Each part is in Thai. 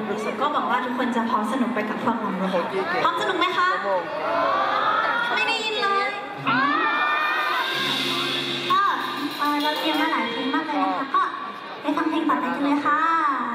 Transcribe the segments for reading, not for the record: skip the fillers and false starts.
สุดก็หวังว่าทุกคนจะพร้อมสนุกไปกับพวกเราพร้อมสนุกไหมคะไม่ได้ยินเลยก็เราเตรียมมาหลายเพลงมากเลยนะคะก็ไปฟังเพลงต่อไปกันเลยค่ะ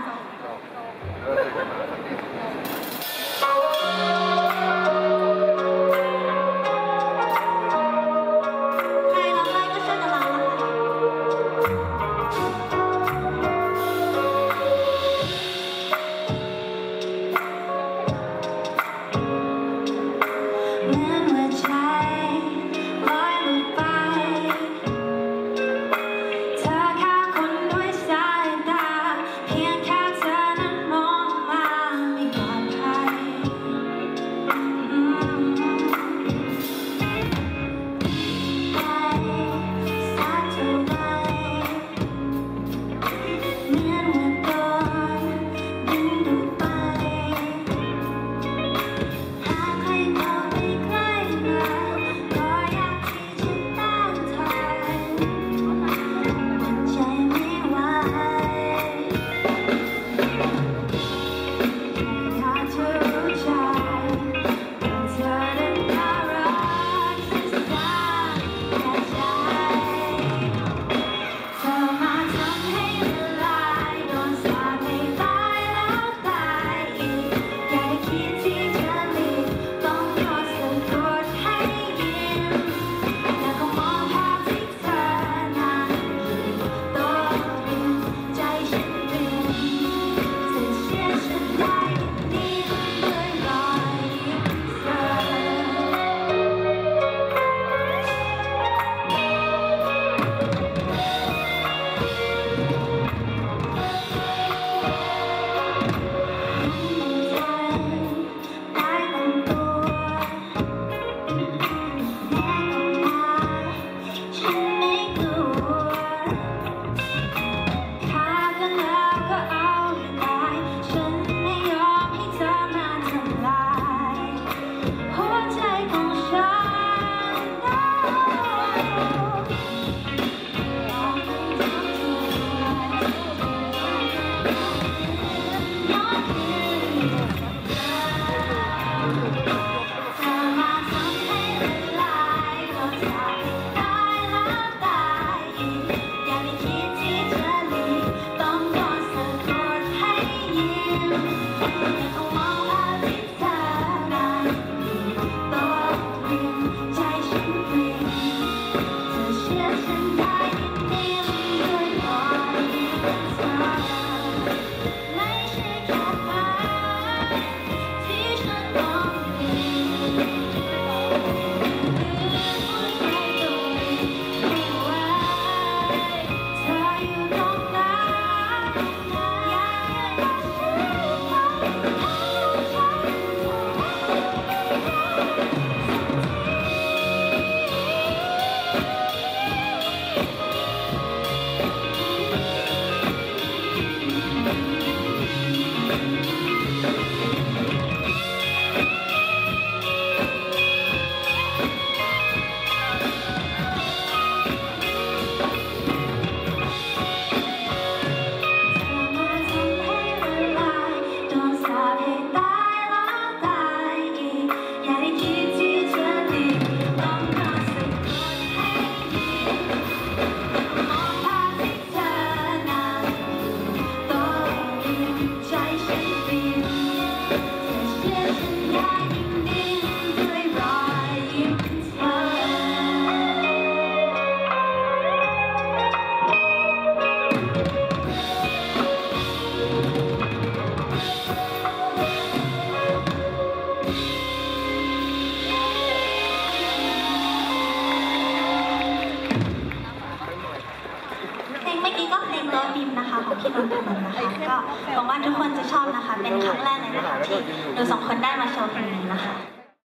ของพี่นนท์นะคะก็หวังว่าทุกคนจะชอบนะคะเป็นครั้งแรกเลยนะคะที่เราสองคนได้มาโชว์เพลงนี้นะคะ